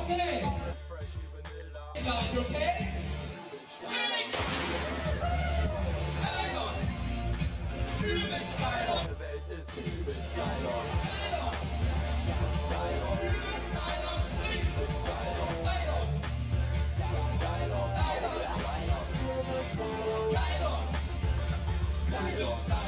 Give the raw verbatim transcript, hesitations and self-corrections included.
Okay. Gleich, okay? Geilon. Übelst Geilon. Die Welt ist übelst Geilon. Geilon. Übelst Geilon. Übelst Geilon. Geilon. Geilon. Geilon. Geilon. Geilon. Geilon.